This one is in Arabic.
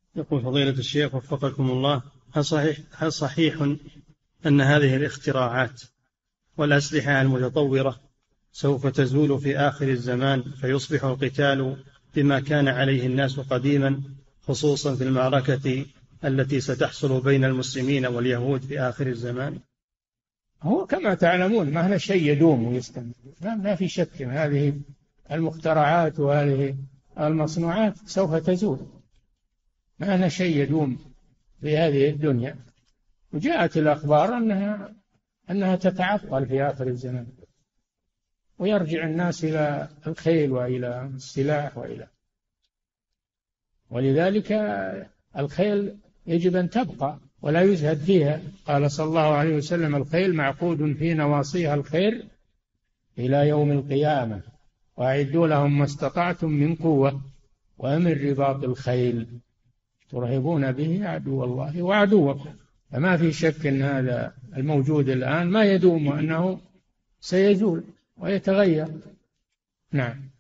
يقول فضيلة الشيخ وفقكم الله، هل صحيح أن هذه الاختراعات والأسلحة المتطورة سوف تزول في آخر الزمان فيصبح القتال بما كان عليه الناس قديما، خصوصا في المعركة التي ستحصل بين المسلمين واليهود في آخر الزمان؟ هو كما تعلمون ما هنا شيء يدوم ويستمر، ما في شك إن هذه المخترعات وهذه المصنوعات سوف تزول، ما هنا شيء يدوم في هذه الدنيا. وجاءت الأخبار أنها تتعطل في آخر الزمان، ويرجع الناس إلى الخيل وإلى السلاح ولذلك الخيل يجب أن تبقى ولا يزهد فيها. قال صلى الله عليه وسلم: الخيل معقود في نواصيها الخير إلى يوم القيامة، وأعدوا لهم ما استطعتم من قوة ومن رباط الخيل ترهبون به عدو الله وعدوكم. فما في شك أن هذا الموجود الآن ما يدوم، وأنه سيزول ويتغير. نعم.